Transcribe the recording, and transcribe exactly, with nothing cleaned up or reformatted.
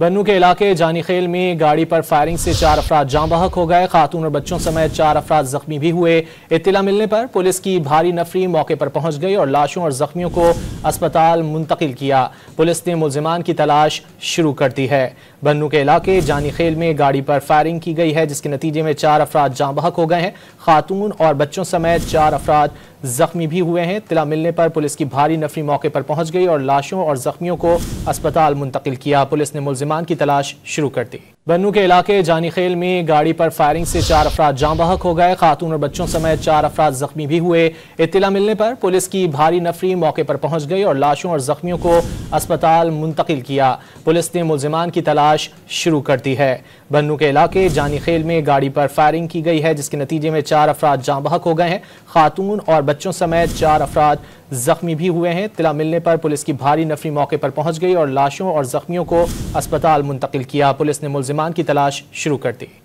بنو کے علاقے جانی خیل میں گاڑی پر فائرنگ سے چار افراد جاں بحق ہو گئے، خاتون اور بچوں سمیت چار افراد زخمی بھی ہوئے۔ اطلاع ملنے پر پولیس کی بھاری نفری موقع پر پہنچ گئی اور لاشوں اور زخمیوں کو اسپتال منتقل کیا۔ پولیس نے ملزمان کی تلاش شروع کر دی ہے۔ بنو کے علاقے جانی خیل میں گاڑی پر فائرنگ کی گئی ہے، جس کے نتیجے میں چار افراد جاں بحق ہو گئے ہیں، خاتون اور بچوں سمیت چار افراد زخمی بھی ہوئے ہیں۔ اطلاع ملنے پر پولیس کی بھاری نفری موقع پر پہنچ گئی اور لاشوں اور زخمیوں کو اسپتال منتقل کیا۔ پولیس نے ملزمان کی تلاش شروع کر دی۔ بنو کے علاقے جانی خیل میں گاڑی پر فائرنگ سے چار افراد جاں بحق ہو گئے، خاتون اور بچوں سمیت چار افراد زخمی بھی ہوئے۔ اطلاع ملنے پر پولیس کی بھاری نفری موقع پر پہنچ گئی اور لاشوں اور زخمیوں کو اسپتال منتقل کیا۔ پولیس نے ملزمان کی تلاش شروع کر دی ہے۔ بنو کے علاقے جانی خیل میں گاڑی پر فائرنگ کی گئی ہے، جس کے نتیجے میں چار افراد جاں بحق ہو گئے ہیں، خاتون اور بچوں سمیت چار افراد زخمی بھی ہوئے ہیں۔ اطلاع ملنے پر پولیس کی بھاری نفری موقع پر پہنچ گئی اور لاشوں اور زخمیوں کو اسپتال منتقل کیا۔ پولیس نے ملزمان کی تلاش شروع کر دی۔